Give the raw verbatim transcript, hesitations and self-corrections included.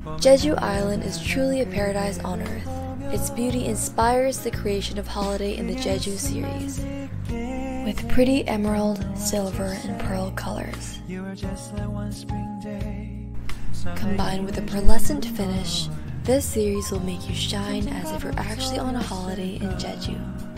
Jeju Island is truly a paradise on earth. Its beauty inspires the creation of Holiday in the Jeju Series, with pretty emerald, silver, and pearl colors. Combined with a pearlescent finish, this series will make you shine as if you're actually on a holiday in Jeju.